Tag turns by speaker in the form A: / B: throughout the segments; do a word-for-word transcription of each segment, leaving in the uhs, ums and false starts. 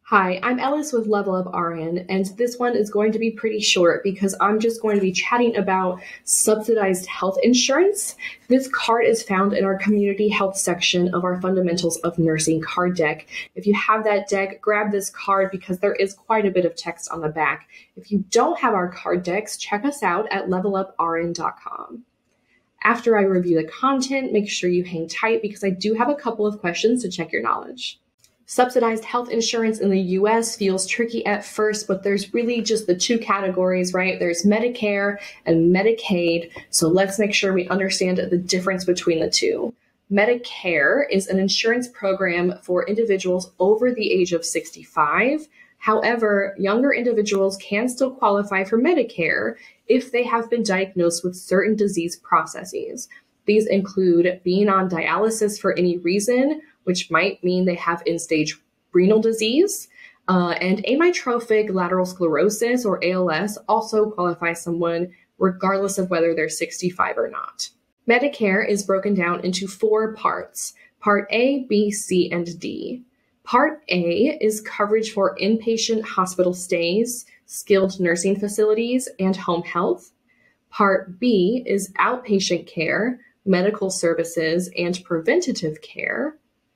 A: Hi, I'm Ellis with Level Up R N, and this one is going to be pretty short because I'm just going to be chatting about subsidized health insurance. This card is found in our community health section of our Fundamentals of Nursing card deck. If you have that deck, grab this card because there is quite a bit of text on the back. If you don't have our card decks, check us out at level up R N dot com. After I review the content, make sure you hang tight because I do have a couple of questions to check your knowledge. Subsidized health insurance in the U S feels tricky at first, but there's really just the two categories, right? There's Medicare and Medicaid. So let's make sure we understand the difference between the two. Medicare is an insurance program for individuals over the age of sixty-five. However, younger individuals can still qualify for Medicare if they have been diagnosed with certain disease processes. These include being on dialysis for any reason, which might mean they have end-stage renal disease, uh, and amyotrophic lateral sclerosis, or A L S, also qualifies someone regardless of whether they're sixty-five or not. Medicare is broken down into four parts: Part A, B, C, and D. Part A is coverage for inpatient hospital stays, skilled nursing facilities, and home health. Part B is outpatient care, medical services, and preventative care.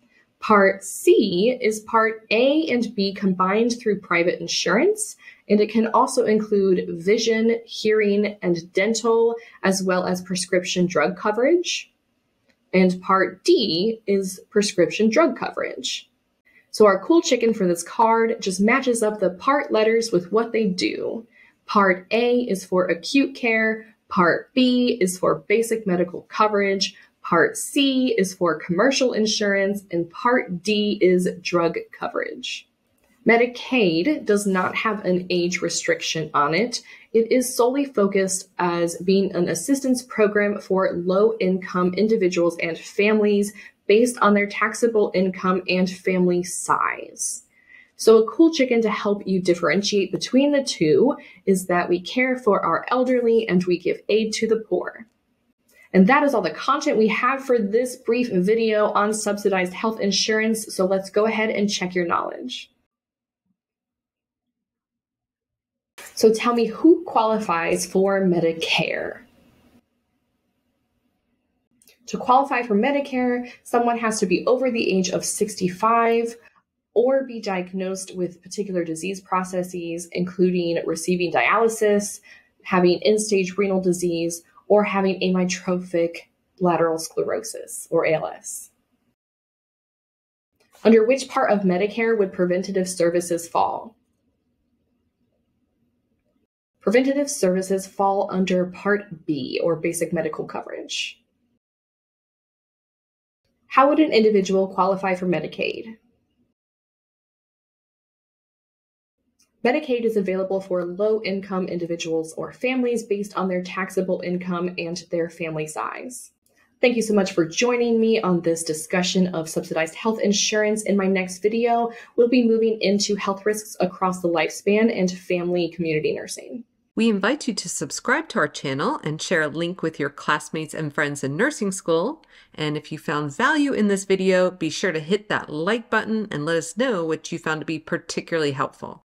A: Part C is Part A and B combined through private insurance, and it can also include vision, hearing, and dental, as well as prescription drug coverage. And Part D is prescription drug coverage. So our cool chicken for this card just matches up the part letters with what they do. Part A is for acute care, Part B is for basic medical coverage, Part C is for commercial insurance, and Part D is drug coverage. Medicaid does not have an age restriction on it. It is solely focused as being an assistance program for low-income individuals and families based on their taxable income and family size. So a cool chicken to help you differentiate between the two is that we care for our elderly and we give aid to the poor. And that is all the content we have for this brief video on subsidized health insurance. So let's go ahead and check your knowledge. So tell me, who qualifies for Medicare? To qualify for Medicare, someone has to be over the age of sixty-five or be diagnosed with particular disease processes, including receiving dialysis, having end-stage renal disease, or having amyotrophic lateral sclerosis, or A L S. Under which part of Medicare would preventative services fall? Preventative services fall under Part B, or basic medical coverage. How would an individual qualify for Medicaid? Medicaid is available for low-income individuals or families based on their taxable income and their family size. Thank you so much for joining me on this discussion of subsidized health insurance. In my next video, we'll be moving into health risks across the lifespan and family community nursing.
B: We invite you to subscribe to our channel and share a link with your classmates and friends in nursing school. And if you found value in this video, be sure to hit that like button and let us know what you found to be particularly helpful.